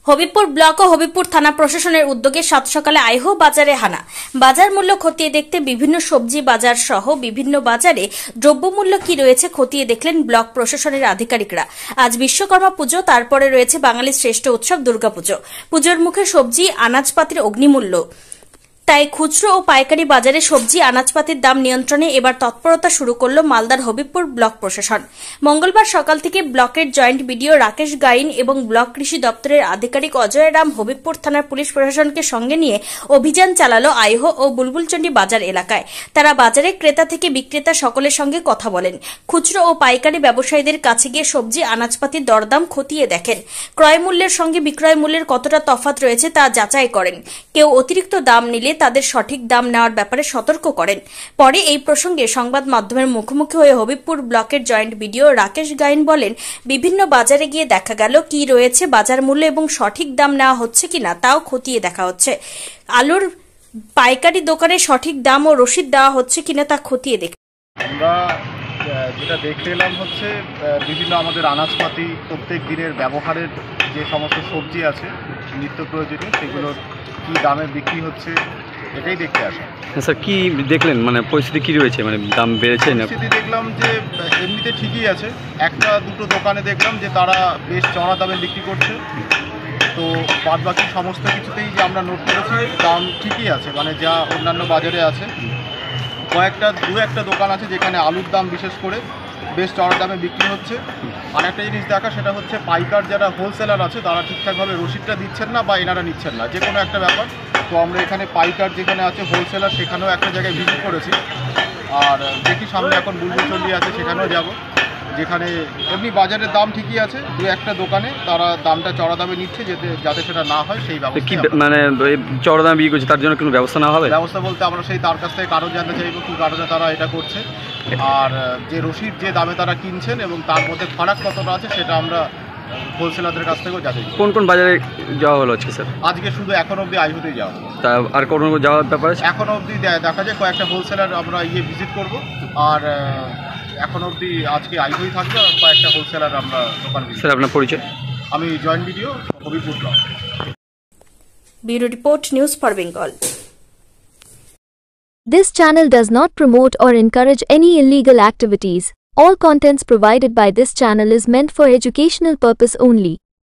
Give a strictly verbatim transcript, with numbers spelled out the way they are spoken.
Habibpur block ও হবিবপুর থানা প্রশাসনের উদ্যোগে সাত সকালে আইহো বাজারে হানা। বাজার মূল্য খতিয়ে দেখতে বিভিন্ন সবজি বাজার সহ বিভিন্ন বাজারে দ্রব্যমূল্য কি রয়েছে খতিয়ে দেখলেন ব্লক প্রশাসনের আধিকারিকরা। আজ বিশ্বকর্মা পুজো, তারপরে রয়েছে বাঙালির শ্রেষ্ঠ উৎসব দুর্গাপুজো। পুজোর মুখে সবজি আনাজপাতির অগ্নিমূল্য, তাই খুচরো ও পাইকারি বাজারে সবজি আনাজপাতির দাম নিয়ন্ত্রণে এবার তৎপরতা শুরু করল মালদার হবিবপুর ব্লক প্রশাসন। মঙ্গলবার সকাল থেকে ব্লকের জয়েন্ট বিডিও রাকেশ গাইন এবং ব্লক কৃষি দপ্তরের আধিকারিক অজয় রাম হবিবপুর থানার পুলিশ প্রশাসনকে সঙ্গে নিয়ে অভিযান চালালো আইহো ও বুলবুলচন্ডী বাজার এলাকায়। তারা বাজারে ক্রেতা থেকে বিক্রেতা সকলের সঙ্গে কথা বলেন, খুচরো ও পাইকারি ব্যবসায়ীদের কাছে গিয়ে সবজি আনাজপাতির দরদাম খতিয়ে দেখেন, ক্রয় মূল্যের সঙ্গে বিক্রয় মূল্যের কতটা তফাৎ রয়েছে তা যাচাই করেন। কেউ অতিরিক্ত দাম নিলে তাদের সঠিক দাম নেওয়ার ব্যাপারে সতর্ক করেন। পরে এই প্রসঙ্গে সংবাদ মাধ্যমের মুখোমুখি হয়ে হবিবপুর ব্লকের জয়েন্ট বিডিও রাকেশ গাইন বলেন, বিভিন্ন বাজারে গিয়ে দেখা গেল কি রয়েছে বাজার মূল্য এবং সঠিক দাম নেওয়া হচ্ছে কিনা তাও খতিয়ে দেখা হচ্ছে। আলুর পাইকারি দোকানে সঠিক দাম ও রসিদ দেওয়া হচ্ছে কিনা তা খতিয়ে দেখ আমরা যেটা দেখতে এলাম হচ্ছে বিভিন্ন আমাদের আনাজপাতি প্রত্যেক দিনের ব্যবহারের যে সমস্ত সবজি আছে নিত্য প্রয়োজনীয় সেগুলোর কি দামে বিক্রি হচ্ছে এটাই দেখতে আসে। স্যার কি দেখলেন, মানে পরিস্থিতি কি রয়েছে, মানে দাম বেড়েছে না? পরিস্থিতি দেখলাম যে এমনিতে ঠিকই আছে, একটা দুটো দোকানে দেখলাম যে তারা বেশ চড়া দামে বিক্রি করছে, তো বাদ বাকি সমস্ত কিছুতেই যে আমরা নোট করেছি দাম ঠিকই আছে, মানে যা অন্যান্য বাজারে আছে। কয়েকটা দু একটা দোকান আছে যেখানে আলুর দাম বিশেষ করে বেশ চড়া দামে বিক্রি হচ্ছে। আর একটা জিনিস দেখা সেটা হচ্ছে পাইকার যারা হোলসেলার আছে তারা ঠিকঠাকভাবে রসিদটা দিচ্ছেন না বা এনারা নিচ্ছেন না, যে কোনো একটা ব্যাপার। তো আমরা এখানে পাইকার যেখানে আছে হোলসেলার সেখানেও একটা জায়গায় ভিজিট করেছি, আর দেখি সামনে এখন বুলবুলচন্ডী আছে সেখানেও যাব, যেখানে এমনি বাজারের দাম ঠিকই আছে, দু একটা দোকানে তারা দামটা চড়া দামে নিচ্ছে যাতে যাতে সেটা না হয় সেই ব্যবস্থা। কি মানে চড়া দামে বিক্রি করছে তার জন্য কোনো ব্যবস্থা না হবে? ব্যবস্থা বলতে আমরা সেই তার কাছ থেকে কারণ জানতে চাইবো কি কারণে তারা এটা করছে, আর যে রসিদ যে দামে তারা কিনছেন এবং তার মধ্যে ফারাক কতটা আছে সেটা আমরা হোলসেলারদের কাছ থেকেও যাচাই। কোন কোন বাজারে যাওয়া হলো আজকে স্যার? আজকে শুধু এখন অবধি আইহোতেই যাওয়া, তা আর কোনো যাওয়ার ব্যাপার আছে? এখন অবধি দেখা যায় কয়েকটা হোলসেলার আমরা ইয়ে ভিজিট করব, আর এখন অবধি আজকে আইহোই থাকবে আর কয়েকটা হোলসেলার আমরা দোকান ভিজিট। স্যার আপনার পরিচয়? আমি joint BDO Habibpur block. Bureau report, news for Bengal. This channel does not promote or encourage any illegal activities. All contents provided by this channel is meant for educational purpose only.